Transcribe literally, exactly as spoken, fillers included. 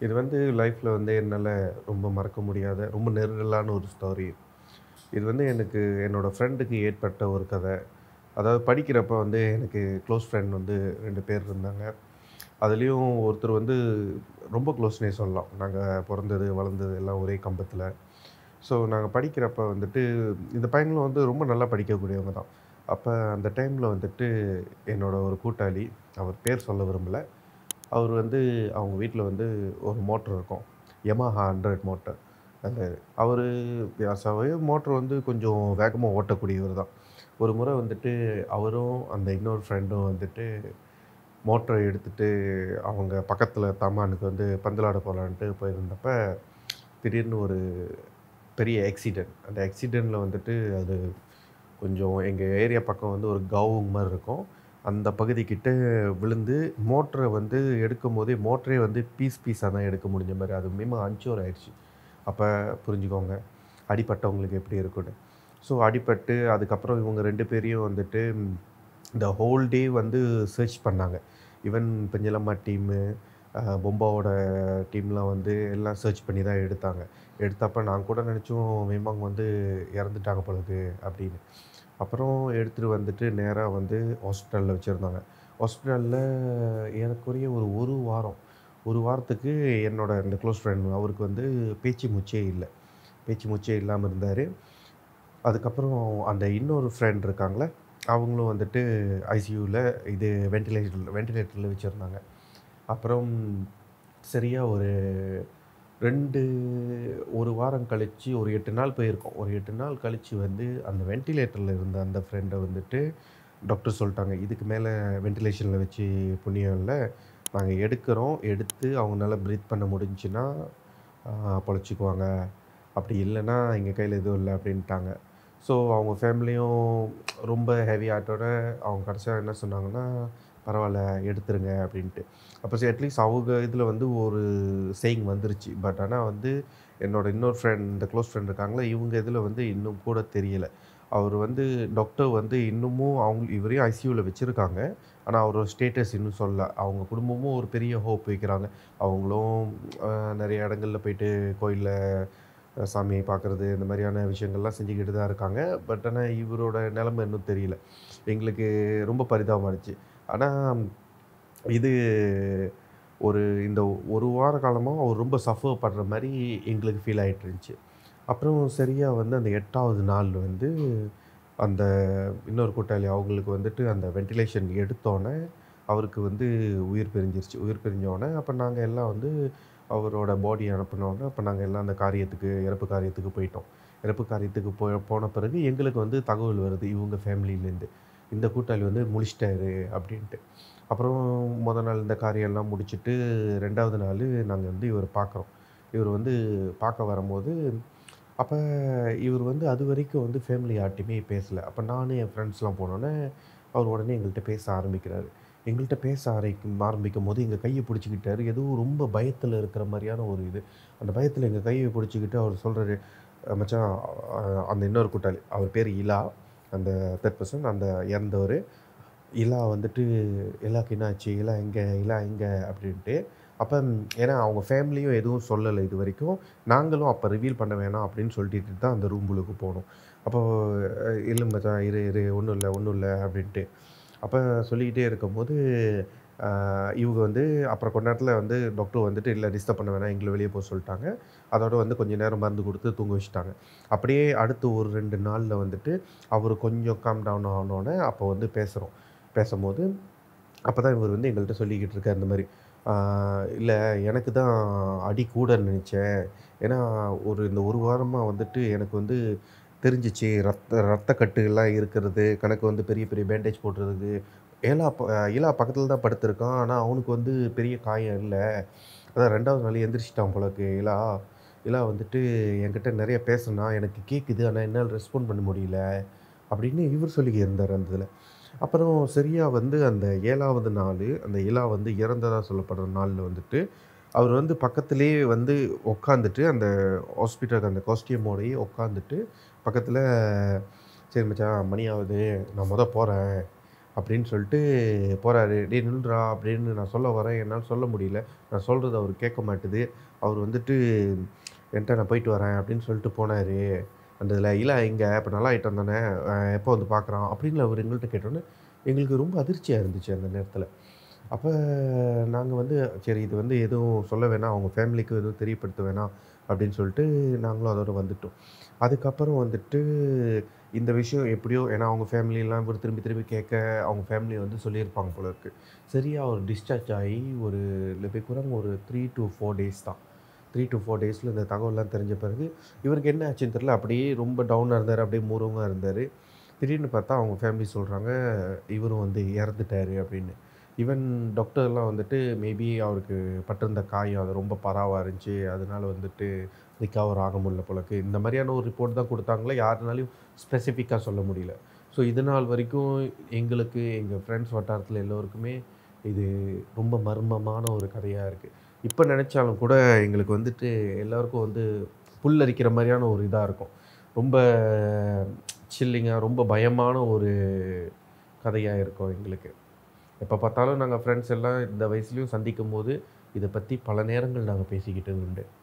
இது வந்து லைஃப்ல வந்து என்னால ரொம்ப மறக்க முடியாத, ரொம்ப நெருடலான ஒரு ஸ்டோரி. இது வந்து எனக்கு என்னோட ஃப்ரெண்டுக்கு ஏற்பட்ட ஒரு கதை. அதாவது படிக்கிறப்ப வந்து எனக்கு க்ளோஸ் ஃப்ரெண்ட் வந்து ரெண்டு பேர் இருந்தாங்க. அதுலயும் ஒருத்தர் வந்து ரொம்ப க்ளோஸ்ன்னே சொல்லலாம். நாங்க பொறந்தது, வளர்ந்தது எல்லாம் ஒரே கம்பத்துல. ஸோ நாங்க படிக்கிறப்ப வந்துட்டு இந்த பையங்களும் வந்து ரொம்ப நல்லா படிக்கக்கூடியவங்க தான். அப்ப அந்த டைம்ல வந்துட்டு என்னோட ஒரு கூட்டாளி, அவர் பேர் சொல்ல விரும்பல. அவர் வந்து அவங்க வீட்ல வந்து ஒரு மோட்டர் இருக்கும். Yamaha hundred motor. அந்த அவரு வியாசாவே மோட்டர் வந்து கொஞ்சம் வேகமா ஓட்டக்கூடியவர் தான். ஒரு முறை வந்துட்டு அவரும், அந்த இன்னொரு ஃப்ரெண்டும் வந்துட்டு மோட்டர எடுத்துட்டு அவங்க பக்கத்துல தமானுக்கு வந்து பந்தலாட போலான்ட்டு போயிருந்தப்ப, திடீர்னு ஒரு பெரிய ஆக்சிடென்ட். அந்த ஆக்சிடென்ட்ல வந்துட்டு அது கொஞ்சம் எங்க ஏரியா பக்கம் வந்து ஒரு கவுங் மாரி இருக்கும். அந்த பகுதி கிட்ட விழுந்து மோட்டர வந்து எடுக்கும்போதே மோட்டரே வந்து பீஸ் பீஸா தான் எடுக்க முடிஞ்ச மாரி அது மினிமம் பங்க்சர் ஆயிடுச்சு. அப்ப புரிஞ்சுக்கோங்க, அடிபட்டவங்களுக்கு எப்படி இருக்கும்னு. ஸோ அடிபட்டு அதுக்கப்புறம் இவங்க ரெண்டு பேரையும் வந்துட்டு இந்த ஹோல் டே வந்து சர்ச் பண்ணாங்க. ஈவன் பெஞ்சலம்மா டீமு, அ பொம்பாவோட டீம்லாம் வந்து எல்லாம் சர்ச் பண்ணி தான் எடுத்தாங்க. எடுத்தப்ப நான் கூட நெனச்சோம் மேமாங் வந்து இறந்துட்டாங்க போல இருக்கு அப்படின்னு. அப்புறம் எடுத்துட்டு வந்துட்டு நேரா வந்து ஹாஸ்பிட்டல்ல வச்சிருந்தாங்க. ஹாஸ்பிட்டல்ல ஏறக்குறைய ஒரு 1 வாரம். ஒரு வாரத்துக்கு என்னோட இந்த க்ளோஸ் ஃப்ரெண்ட் அவருக்கு வந்து பேச்சு மூச்சே இல்ல. பேச்சு மூச்சே இல்லாம இருந்தாரு. அதுக்கப்புறம் அந்த இன்னொரு ஃப்ரெண்ட் இருக்காங்கல்ல, அவங்களும் வந்துட்டு ஐசியூல இது வென்டிலேட்டர்ல வென்டிலேட்டர்ல வச்சிருந்தாங்க. அப்புறம் சரியா ஒரு ரெண்டு ஒரு வாரம் கழிச்சு ஒரு எட்டு நாள் போயிருக்கும். ஒரு எட்டு நாள் கழிச்சு வந்து அந்த வென்டிலேட்டர்ல இருந்த அந்த ஃப்ரெண்ட வந்துட்டு டாக்டர் சொல்ட்டாங்க. இதுக்கு மேல வென்டிலேஷன்ல வச்சு புண்ணியம் இல்ல. நாங்க எடுக்கிறோம். எடுத்து அவங்கனால பிரீத் பண்ண முடிஞ்சுச்சுன்னா, ஆ பொழச்சுக்குவாங்க. அப்படி இல்லன்னா, எங்க கையில எதுவும் இல்ல அப்படின்ட்டாங்க. ஸோ அவங்க ஃபேமிலியும் ரொம்ப ஹெவி ஹார்ட்டோட அவங்க கடைசியா என்ன சொன்னாங்கன்னா, "பரவால்ல எடுத்துருங்க" அப்படின்ட்டு. அப்ப சரி அட்லீஸ்ட் அவங்க இதுல வந்து ஒரு சேயிங் வந்துருச்சு. பட் ஆனா வந்து என்னோட இன்னொரு ஃப்ரெண்ட் இந்த க்ளோஸ் ஃப்ரெண்ட் இருக்காங்கல்ல, இவங்க இதுல வந்து இன்னும் கூட தெரியல. அவரு வந்து டாக்டர் வந்து இன்னமும் அவங்க இவரையும் ஐசியூல வச்சிருக்காங்க. ஆனா அவரோட ஸ்டேட்டஸ் இன்னும் சொல்லல. அவங்க குடும்பமும் ஒரு பெரிய ஹோப் வைக்கிறாங்க. அவங்களும் அ நெறைய இடங்கள்ல போயிட்டு கோயில்ல அ சாமிய பார்க்கறது, இந்த மாரியான விஷயங்கள்லாம் செஞ்சுக்கிட்டு தான் இருக்காங்க. பட் ஆனா இவரோட நெலைமை இன்னும் தெரியல. எங்களுக்கு ரொம்ப பரிதாபமா இருந்துச்சு. ஆனா இது ஒரு இந்த ஒரு வார காலமா அவர் ரொம்ப சஃபர் படுற மாரி எங்களுக்கு ஃபீல் ஆயிட்டு இருந்துச்சு. அப்புறம் சரியா வந்து அந்த எட்டாவது நாள் வந்து அந்த இன்னொரு கூட்டாளி அவங்களுக்கு வந்துட்டு அந்த வென்டிலேஷன் எடுத்தோனே, அவருக்கு வந்து உயிர் பிரிஞ்சிருச்சு. உயிர் பிரிஞ்சோனே, அப்ப நாங்க எல்லாம் வந்து அவரோட பாடிய அனுப்புனோனே, அப்ப நாங்க எல்லாம் அந்த காரியத்துக்கு இறப்பு காரியத்துக்கு போயிட்டோம். இறப்பு காரியத்துக்கு போ போன பிறகு எங்களுக்கு வந்து தகவல் வருது இவங்க ஃபேமிலிலேருந்து. இந்த கூட்டாளி வந்து முழிச்சிட்டாரு அப்படின்ட்டு. அப்புறம் மொத நாள் இந்த காரியம்லாம் முடிச்சுட்டு ரெண்டாவது நாளு நாங்க வந்து இவர பார்க்குறோம். இவரு வந்து பார்க்க வரும்போது, அப்ப இவரு வந்து அதுவரைக்கும் வந்து ஃபேமிலி யார்ட்டயுமே பேசல. அப்ப நானு என் ஃப்ரெண்ட்ஸ்லாம் போனோனே, அவரு உடனே எங்கள்ட்ட பேச ஆரம்பிக்கிறாரு. எங்கள்ட்ட பேச ஆரைக்கும் ஆரம்பிக்கும்போது எங்க கைய பிடிச்சுக்கிட்டாரு. ஏதோ ரொம்ப பயத்துல இருக்கிற மாரியான ஒரு இது. அந்த பயத்துல எங்க கைய பிடிச்சுக்கிட்டு அவரு சொல்றாரு, "அ மச்சான்" அ அந்த இன்னொரு கூட்டாளி. அவர் பேரு இலா. அந்த மூன்றாவது பெர்சன் அந்த இறந்தவரு. இலா வந்துட்டு, "இலாக்கு என்னாச்சு? இலா எங்க? இலா எங்க?" அப்படின்ட்டு. அப்ப ஏன்னா அவங்க ஃபேமிலியும் எதுவும் சொல்லல இதுவரைக்கும். நாங்களும் அப்ப ரிவீல் பண்ண வேணாம் அப்படின்னு சொல்லிட்டு தான் அந்த ரூம்புலுக்கு போனோம். அப்போ அ "இல்ல மச்சான் இரு, இரு. ஒண்ணும் இல்ல, ஒண்ணும் இல்ல" அப்படின்ட்டு. அப்ப சொல்லிக்கிட்டே இருக்கும்போது, அ இவங்க வந்து அப்புறம் கொஞ்ச நேரத்தில வந்து டாக்டர் வந்துட்டு, "இல்ல டிஸ்டர்ப் பண்ண வேணாம். எங்கள வெளிய போ" சொல்ட்டாங்க. அதோட வந்து கொஞ்ச நேரம் மருந்து குடுத்து தூங்க வச்சுட்டாங்க. அப்படியே அடுத்து ஒரு ரெண்டு நாள்ல வந்துட்டு, அவரு கொஞ்சம் காம் டவுன் ஆனோனே, அப்போ வந்து பேசுறோம். பேசம்போது, அப்பதான் இவரு வந்து எங்கள்ட்ட சொல்லிக்கிட்டு இருக்காரு இந்த மாரி. ஆ "இல்ல எனக்கு தான் அடி கூடன்னு நெனச்சேன். ஏன்னா, ஒரு இந்த ஒரு வாரமா வந்துட்டு எனக்கு வந்து தெரிஞ்சுச்சு. ரத்த ரத்த கட்டுலாம் இருக்கிறது. கணக்கு வந்து பெரிய பெரிய பேண்டேஜ் போடுறது. ஏலா ப இலா பக்கத்தில தான் படுத்திருக்கான். ஆனா, அவனுக்கு வந்து பெரிய காயம் இல்ல. அதான் ரெண்டாவது நாள் எந்திரிச்சுட்டான் போல இருக்கு இலா. இலா வந்துட்டு என்கிட்ட நெறைய பேசுனான். எனக்கு கேட்குது. ஆனா, என்னால ரெஸ்பாண்ட் பண்ண முடியல." அப்படின்னு இவரு சொல்லிக்கிருந்தாரு அந்த இதில. அப்புறம் சரியா வந்து அந்த ஏழாவது நாளு, அந்த இலா வந்து இறந்ததா சொல்லப்படுற நாள்ல வந்துட்டு, அவரு வந்து பக்கத்திலேயே வந்து உட்காந்துட்டு, அந்த ஹாஸ்பிட்டல் அந்த காஸ்டியூமோடயே உட்காந்துட்டு, பக்கத்தில "சரி மச்சான் மணி ஆவுது. நான் மொத போறேன். அப்படின்னு சொல்லிட்டு போகிறாரு. டேய் நில்றா அப்படின்னு நான் சொல்ல வரேன். என்னால் சொல்ல முடியல. நான் சொல்கிறது அவர் கேட்க மாட்டுது. அவர் வந்துட்டு என்ட்ட நான் போயிட்டு வரேன் அப்படின்னு சொல்லிட்டு போனாரு. அந்த இதில இல்ல எங்க இப்போ நல்லா ஆயிட்டான் தானே எப்போ வந்து பார்க்குறான் அப்படின்னு அவர் எங்கள்கிட்ட கேட்டோன்னே எங்களுக்கு ரொம்ப அதிர்ச்சியாக இருந்துச்சு அந்த நேரத்தில். அப்போ நாங்கள் வந்து சரி இது வந்து எதுவும் சொல்ல வேணாம், அவங்க ஃபேமிலிக்கு எதுவும் தெரியப்படுத்த வேணாம் அப்படின்னு சொல்லிட்டு நாங்களும் அதோட வந்துட்டோம். அதுக்கப்புறம் வந்துட்டு இந்த விஷயம் எப்படியோ ஏன்னா அவங்க ஃபேமிலிலாம் இவர் திரும்பி திரும்பி கேட்க அவங்க ஃபேமிலி வந்து சொல்லியிருப்பாங்க போல இருக்கு. சரியா அவர் டிஸ்சார்ஜ் ஆகி ஒரு வெகுறங்க ஒரு மூன்று டூ நான்கு டேஸ் தான். மூன்று டூ நான்கு டேஸில இந்த தகவல்லாம் தெரிஞ்ச பிறகு இவருக்கு என்ன ஆச்சுன்னு தெரியல. அப்படியே ரொம்ப டவுனா இருந்தாரு. அப்படியே மூர்வமா இருந்தாரு. திடீர்னு பார்த்தா அவங்க ஃபேமிலி சொல்றாங்க, இவரும் வந்து இறந்துட்டாரு அப்படின்னு. ஈவன் டாக்டர்லாம் வந்துட்டு மேபி அவருக்கு பட்டிருந்த காயம் அது ரொம்ப பராவா இருந்துச்சு. அதனால வந்துட்டு ரிகவர் ஆக முடியல போல இருக்கு. இந்த மாதிரியான ஒரு ரிப்போர்ட் தான் குடுத்தாங்களே, யாருனாலயும் ஸ்பெசிஃபிக்கா சொல்ல முடியல. ஸோ இது நாள் வரைக்கும் எங்களுக்கு, எங்க ஃப்ரெண்ட்ஸ் வட்டாரத்தில எல்லோருக்குமே இது ரொம்ப மர்மமான ஒரு கதையா இருக்கு. இப்ப நெனச்சாலும் கூட எங்களுக்கு வந்துட்டு எல்லாருக்கும் வந்து புல்லரிக்கிற மாரியான ஒரு இதா இருக்கும். ரொம்ப சில்லிங்கா, ரொம்ப பயமான ஒரு கதையா இருக்கும் எங்களுக்கு. எப்ப பார்த்தாலும் நாங்க ஃப்ரெண்ட்ஸ் எல்லாம் இந்த வயசுலயும் சந்திக்கும்போது, இத பத்தி பல நேரங்கள் நாங்க பேசிக்கிட்டது உண்டு.